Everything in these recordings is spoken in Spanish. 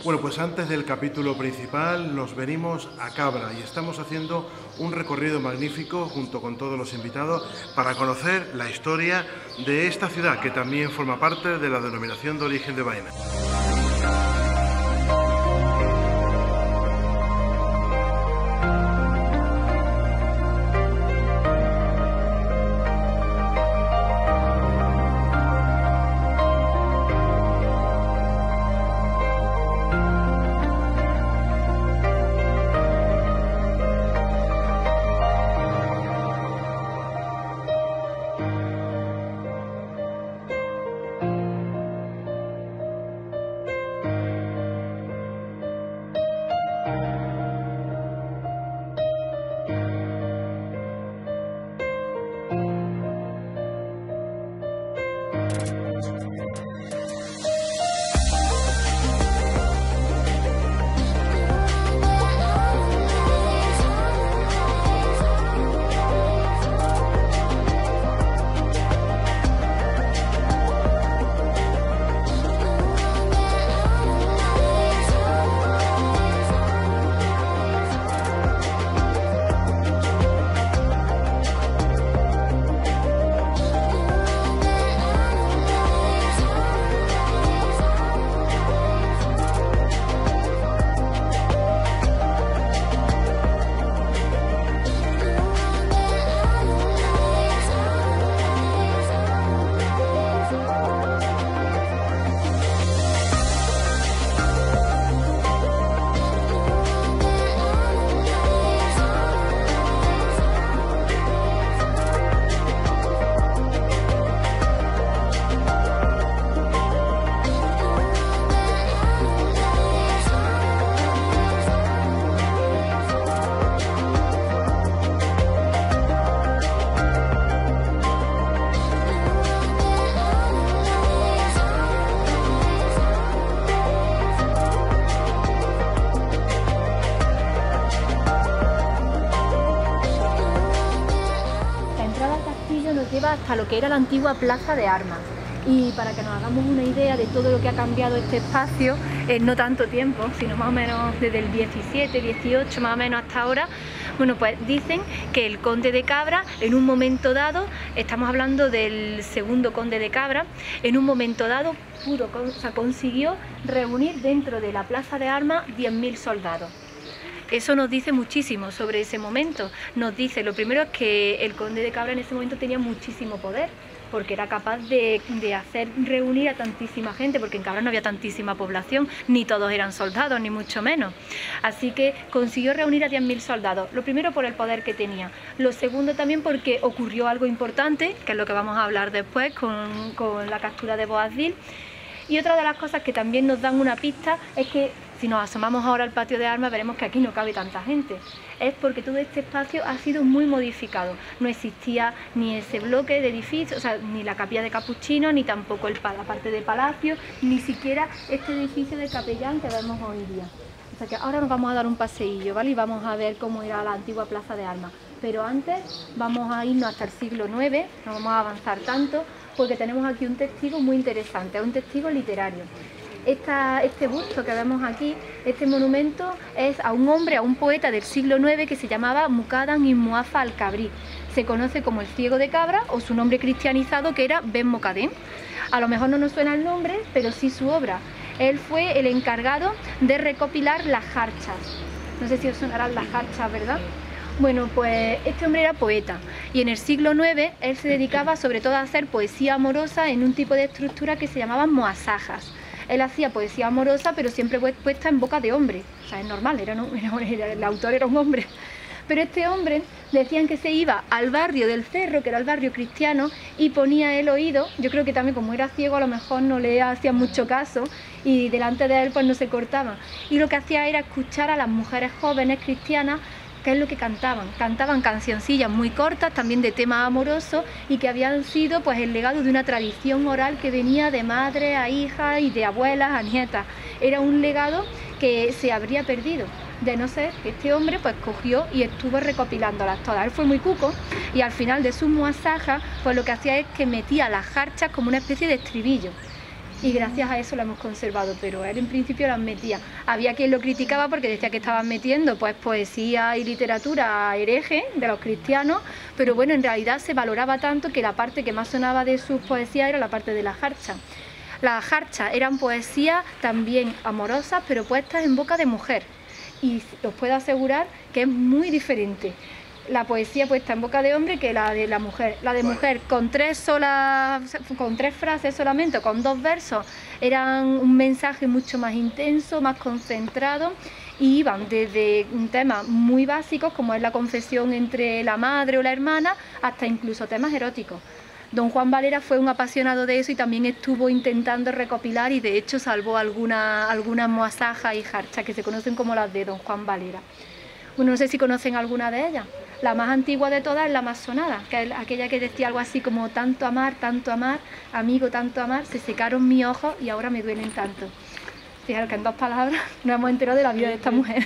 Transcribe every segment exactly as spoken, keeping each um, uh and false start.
Bueno, pues antes del capítulo principal nos venimos a Cabra y estamos haciendo un recorrido magnífico junto con todos los invitados para conocer la historia de esta ciudad que también forma parte de la denominación de origen de Baena. Hasta lo que era la antigua Plaza de Armas. Y para que nos hagamos una idea de todo lo que ha cambiado este espacio en no tanto tiempo, sino más o menos desde el diecisiete, dieciocho más o menos hasta ahora, bueno, pues dicen que el conde de Cabra en un momento dado, estamos hablando del segundo conde de Cabra, en un momento dado pudo, o sea, consiguió reunir dentro de la Plaza de Armas diez mil soldados. Eso nos dice muchísimo sobre ese momento. Nos dice, lo primero es que el conde de Cabra en ese momento tenía muchísimo poder, porque era capaz de, de hacer reunir a tantísima gente, porque en Cabra no había tantísima población, ni todos eran soldados, ni mucho menos. Así que consiguió reunir a diez mil soldados, lo primero por el poder que tenía, lo segundo también porque ocurrió algo importante, que es lo que vamos a hablar después con, con la captura de Boabdil. Y otra de las cosas que también nos dan una pista es que si nos asomamos ahora al patio de armas veremos que aquí no cabe tanta gente. Es porque todo este espacio ha sido muy modificado. No existía ni ese bloque de edificios, o sea, ni la capilla de capuchinos, ni tampoco el, la parte de palacio, ni siquiera este edificio de capellán que vemos hoy día. O sea que ahora nos vamos a dar un paseillo, ¿vale? Y vamos a ver cómo era la antigua Plaza de Armas. Pero antes vamos a irnos hasta el siglo nueve, no vamos a avanzar tanto, porque tenemos aquí un testigo muy interesante, un testigo literario. Esta, este busto que vemos aquí, este monumento, es a un hombre, a un poeta del siglo nueve que se llamaba Muqaddam ibn Mu'afa al-Kabri. Se conoce como el ciego de Cabra o su nombre cristianizado que era Ben Muqaddam. A lo mejor no nos suena el nombre, pero sí su obra. Él fue el encargado de recopilar las jarchas. No sé si os sonarán las jarchas, ¿verdad? Bueno, pues este hombre era poeta y en el siglo nueve él se dedicaba sobre todo a hacer poesía amorosa en un tipo de estructura que se llamaban moasajas. Él hacía poesía amorosa pero siempre puesta en boca de hombre, o sea, es normal, era, no, era, el autor era un hombre. Pero este hombre decían que se iba al barrio del Cerro, que era el barrio cristiano, y ponía el oído, yo creo que también como era ciego a lo mejor no le hacían mucho caso y delante de él pues no se cortaba. Y lo que hacía era escuchar a las mujeres jóvenes cristianas qué es lo que cantaban. Cantaban cancioncillas muy cortas, también de temas amorosos y que habían sido pues el legado de una tradición oral que venía de madre a hija y de abuelas a nietas. Era un legado que se habría perdido, de no ser que este hombre pues cogió y estuvo recopilándolas todas. Él fue muy cuco y al final de sus muasajas pues lo que hacía es que metía las jarchas como una especie de estribillo. y gracias a eso lo hemos conservado, pero él en principio las metía. Había quien lo criticaba porque decía que estaban metiendo pues poesía y literatura hereje de los cristianos, pero bueno, en realidad se valoraba tanto que la parte que más sonaba de sus poesías era la parte de la jarcha. Las jarchas eran poesías también amorosas, pero puestas en boca de mujer, y os puedo asegurar que es muy diferente la poesía puesta en boca de hombre que la de la mujer. La de mujer con tres solas, con tres frases solamente, con dos versos, eran un mensaje mucho más intenso, más concentrado, y iban desde temas muy básicos como es la confesión entre la madre o la hermana, hasta incluso temas eróticos. Don Juan Valera fue un apasionado de eso y también estuvo intentando recopilar, y de hecho salvó algunas algunas moasajas y jarchas que se conocen como las de Don Juan Valera. Bueno, no sé si conocen alguna de ellas. La más antigua de todas es la más sonada, que es aquella que decía algo así como: tanto amar, tanto amar, amigo, tanto amar, se secaron mis ojos y ahora me duelen tanto. Fijaros que en dos palabras nos hemos enterado de la vida de esta mujer.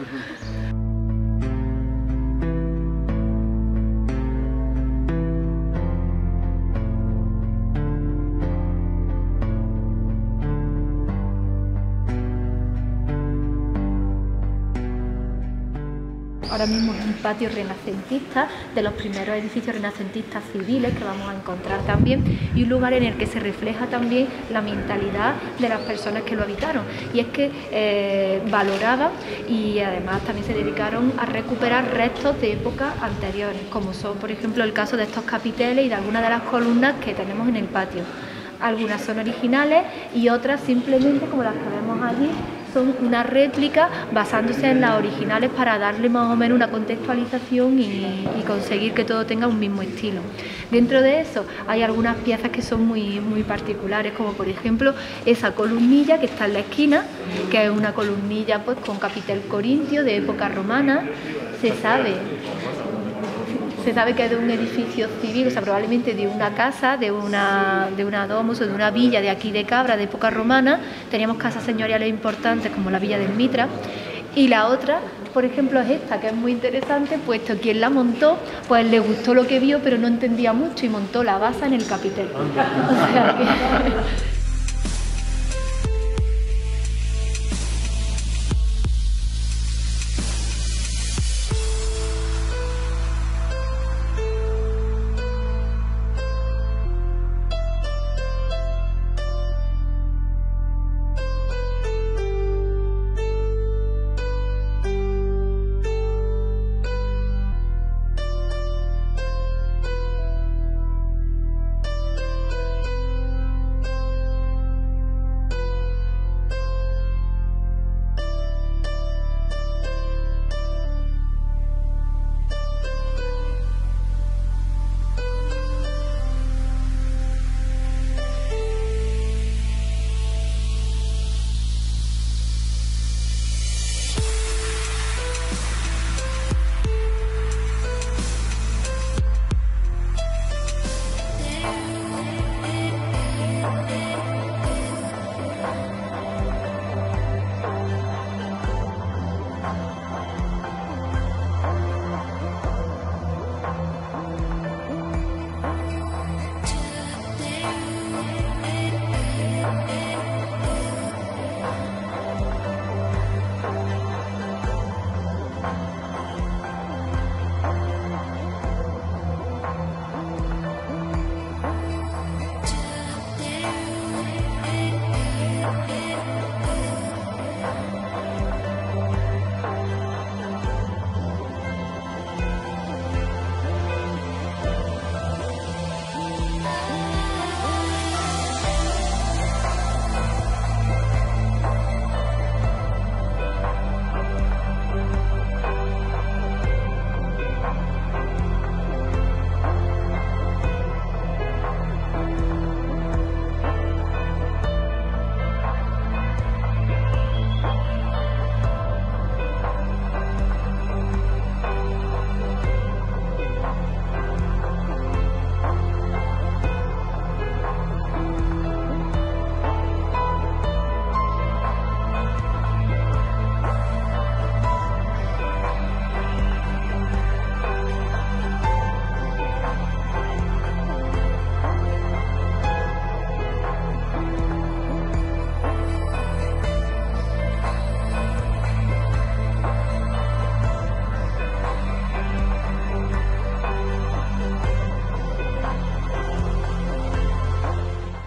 Ahora mismo es un patio renacentista, de los primeros edificios renacentistas civiles que vamos a encontrar también, y un lugar en el que se refleja también la mentalidad de las personas que lo habitaron. Y es que eh, valoraban y además también se dedicaron a recuperar restos de épocas anteriores, como son por ejemplo el caso de estos capiteles y de algunas de las columnas que tenemos en el patio. Algunas son originales y otras simplemente, como las que vemos allí, son una réplica basándose en las originales para darle más o menos una contextualización y, y conseguir que todo tenga un mismo estilo. Dentro de eso hay algunas piezas que son muy, muy particulares, como por ejemplo esa columnilla que está en la esquina, que es una columnilla pues con capitel corintio de época romana. Se sabe Se sabe que es de un edificio civil, o sea, probablemente de una casa, de una, de una domus o de una villa de aquí de Cabra, de época romana. Teníamos casas señoriales importantes como la villa del Mitra. Y la otra, por ejemplo, es esta, que es muy interesante, puesto quien la montó, pues le gustó lo que vio, pero no entendía mucho y montó la basa en el capitel. O sea que...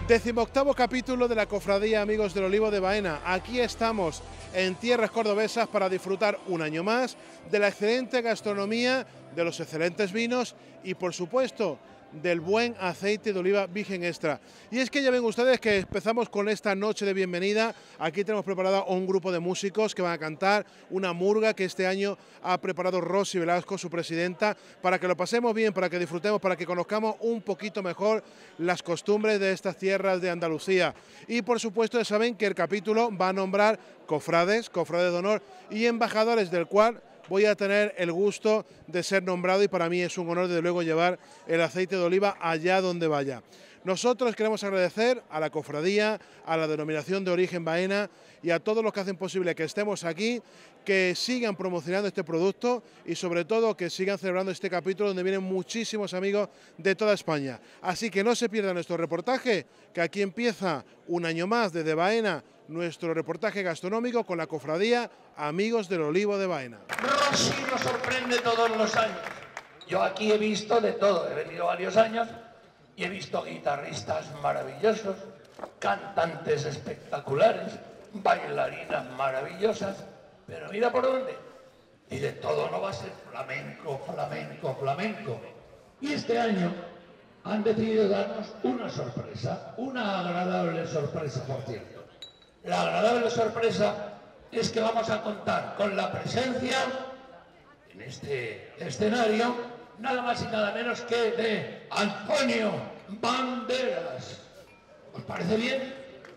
Decimoctavo capítulo de la Cofradía Amigos del Olivo de Baena. Aquí estamos en tierras cordobesas para disfrutar un año más de la excelente gastronomía, de los excelentes vinos y, por supuesto, del buen aceite de oliva virgen extra. Y es que ya ven ustedes que empezamos con esta noche de bienvenida. Aquí tenemos preparado un grupo de músicos que van a cantar una murga que este año ha preparado Rosy Velasco, su presidenta, para que lo pasemos bien, para que disfrutemos, para que conozcamos un poquito mejor las costumbres de estas tierras de Andalucía. Y por supuesto ya saben que el capítulo va a nombrar cofrades, cofrades de honor y embajadores, del cual voy a tener el gusto de ser nombrado, y para mí es un honor desde luego llevar el aceite de oliva allá donde vaya. Nosotros queremos agradecer a la cofradía, a la denominación de origen Baena y a todos los que hacen posible que estemos aquí, que sigan promocionando este producto y sobre todo que sigan celebrando este capítulo donde vienen muchísimos amigos de toda España. Así que no se pierdan nuestro reportaje, que aquí empieza un año más desde Baena, nuestro reportaje gastronómico con la cofradía Amigos del Olivo de Baena. Rosy nos sorprende todos los años. Yo aquí he visto de todo, he venido varios años y he visto guitarristas maravillosos, cantantes espectaculares, bailarinas maravillosas, pero mira por dónde. Y de todo no va a ser flamenco, flamenco, flamenco. Y este año han decidido darnos una sorpresa, una agradable sorpresa, por cierto. La agradable sorpresa es que vamos a contar con la presencia en este escenario nada más y nada menos que de Antonio Banderas. ¿Os parece bien?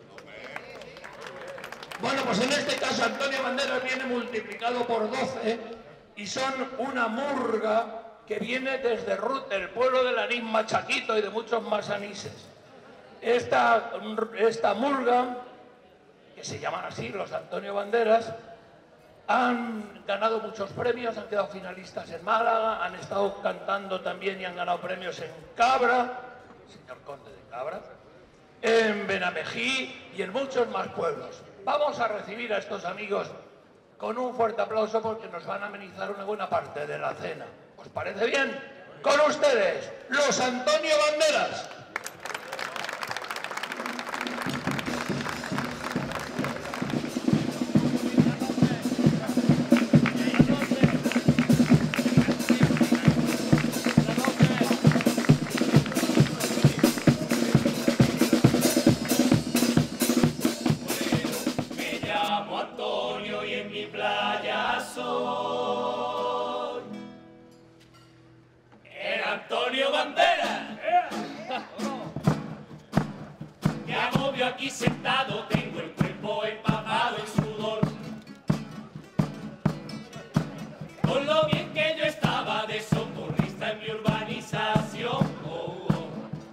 Bueno, pues en este caso Antonio Banderas viene multiplicado por doce y son una murga que viene desde Rute, el pueblo del anís machaquito y de muchos más anises. Esta, esta murga, que se llaman así, los Antonio Banderas, han ganado muchos premios, han quedado finalistas en Málaga, han estado cantando también y han ganado premios en Cabra, señor Conde de Cabra, en Benamejí y en muchos más pueblos. Vamos a recibir a estos amigos con un fuerte aplauso porque nos van a amenizar una buena parte de la cena. ¿Os parece bien? Con ustedes, los Antonio Banderas. Aquí sentado tengo el cuerpo empapado en sudor, con lo bien que yo estaba de socorrista en mi urbanización. Oh, oh.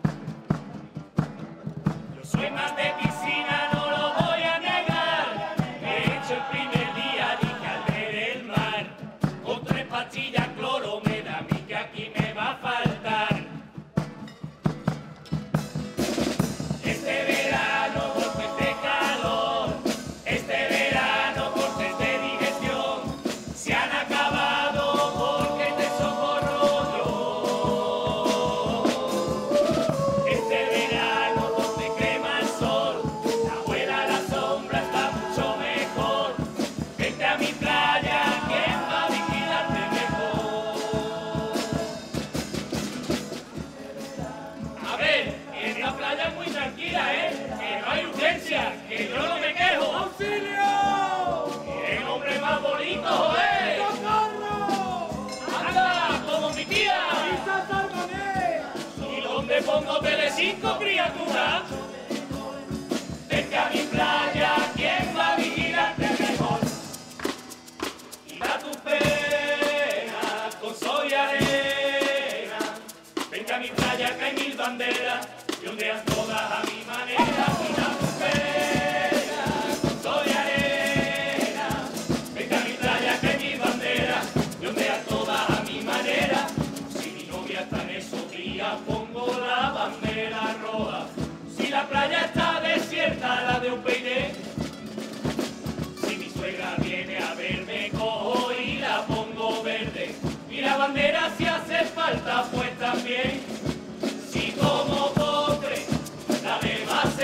Yo soy más de piscina, no lo voy a negar. He hecho el primer día, dije al ver el mar, con tres pastillas cloro me da a mí que aquí me va a faltar. Este verano que yo no me quejo. ¡Auxilio! ¡Qué hombre más bonito, eh! ¡Socorro! ¡Anda, como mi tía! ¿Y dónde pongo Telecinco, criatura? Vete a mi playa, ¿quién va a vigilarte mejor? Y da tu pena con sol y arena. Vete a mi playa, que hay mil banderas y ondean todas a mi manera. Y da tu pena con sol y arena. Vete a mi playa, que hay mil banderas y ondean todas a mi manera. Si mi novia está en esos días, pongo la bandera roja. Si la playa está desierta, la de un peine. Si mi suegra viene a verme, cojo y la pongo verde. Y la bandera, si hace falta, pues también. Si como postre, la de más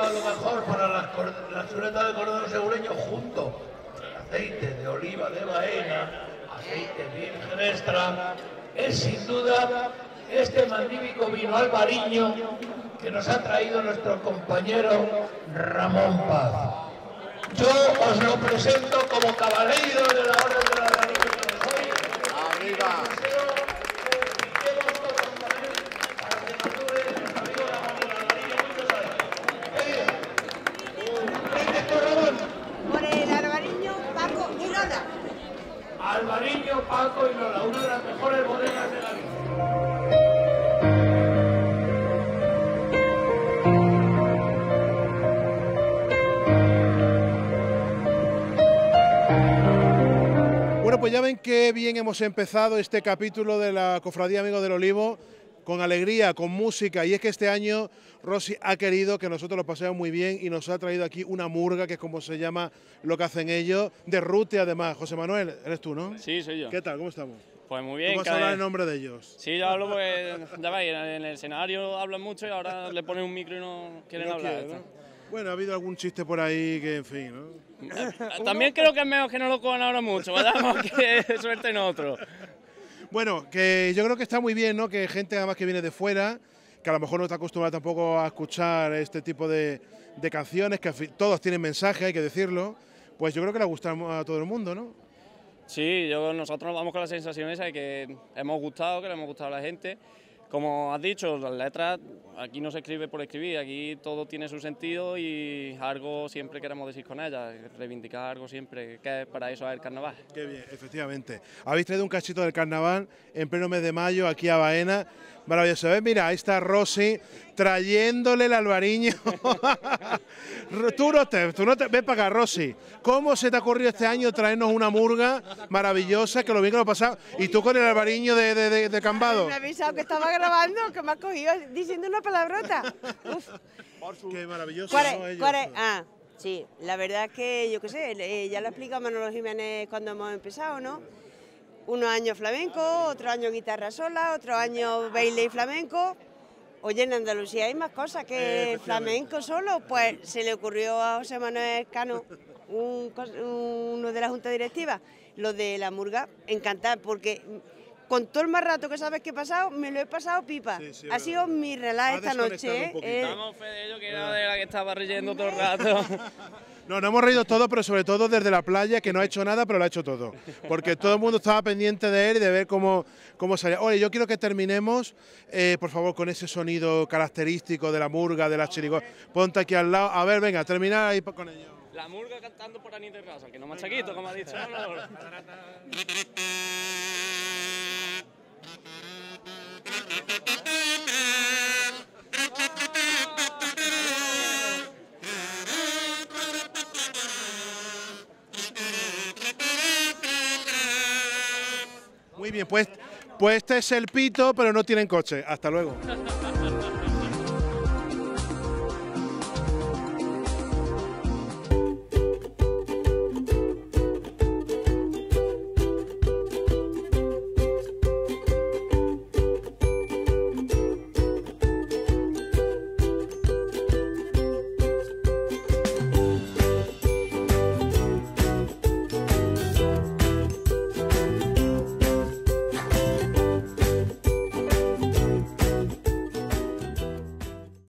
a lo mejor para las, las chuletas de cordero segureño junto con aceite de oliva de Baena, aceite virgen extra, es sin duda este magnífico vino albariño que nos ha traído nuestro compañero Ramón Paz. Yo os lo presento como caballero de la Orden de la Revolución que soy. ¡Arriba! Por el albariño, Paco y Lola. Albariño, Paco y Lola, una de las mejores bodegas de Galicia. Bueno, pues ya ven qué bien hemos empezado este capítulo de la Cofradía Amigos del Olivo, con alegría, con música, y es que este año Rosy ha querido que nosotros lo pasemos muy bien y nos ha traído aquí una murga, que es como se llama lo que hacen ellos, de Rute además. José Manuel, eres tú, ¿no? Sí, soy yo. ¿Qué tal? ¿Cómo estamos? Pues muy bien. ¿Tú vas a hablar en nombre de ellos? Sí, yo hablo porque, ya veis, en el escenario hablan mucho y ahora le ponen un micro y no quieren No hablar. quiere, ¿no? Bueno, ha habido algún chiste por ahí que, en fin, ¿no? También creo que es mejor que no lo cojan ahora mucho, vayamos que suelten otro. Bueno, que yo creo que está muy bien, ¿no? Que gente además que viene de fuera, que a lo mejor no está acostumbrada tampoco a escuchar este tipo de, de canciones, que todos tienen mensaje, hay que decirlo, pues yo creo que le gustan a todo el mundo, ¿no? Sí, yo, nosotros nos vamos con la sensación esa de que hemos gustado, que le hemos gustado a la gente. Como has dicho, las letras, aquí no se escribe por escribir, aquí todo tiene su sentido y algo siempre queremos decir con ellas, reivindicar algo siempre, que es para eso es el carnaval. Qué bien, efectivamente. Habéis traído un cachito del carnaval en pleno mes de mayo aquí a Baena. Maravilloso. ¿Ves? Mira, ahí está Rosy trayéndole el albariño. tú no te, tú no te, ven para acá, Rosy. ¿Cómo se te ha ocurrido este año traernos una murga maravillosa, que lo bien que lo ha pasado? Y tú con el albariño de, de, de, de Cambado. Me ha avisado que estaba grabando, que me ha cogido diciendo una palabrota. Uf. Qué maravilloso. ¿Cuál es? ¿no? Ellos, ¿Cuál es? Ah, sí, la verdad es que yo qué sé, eh, ya lo explica Manolo Jiménez cuando hemos empezado, ¿no? Unos años flamenco, otro año guitarra sola, otro año baile y flamenco. Oye, en Andalucía hay más cosas que flamenco solo. Pues se le ocurrió a José Manuel Cano, un, uno de la Junta Directiva, lo de la murga, encantar, porque con todo el más rato que sabes que he pasado, me lo he pasado pipa. Sí, sí, ha sido verdad. Mi relax esta noche. ¿eh? Estamos fe de ello, que era de la que estaba riendo todo el rato. No, no hemos reído todo, pero sobre todo desde la playa, que no ha hecho nada, pero lo ha hecho todo. Porque todo el mundo estaba pendiente de él y de ver cómo, cómo salía. Oye, yo quiero que terminemos, eh, por favor, con ese sonido característico de la murga, de las chirigotas. Ponte aquí al lado. A ver, venga, terminar ahí con ellos. La murga cantando por Anita Raza, que no machaquito, como ha dicho. No, no. Muy bien, pues, pues este es el pito, pero no tienen coche. Hasta luego.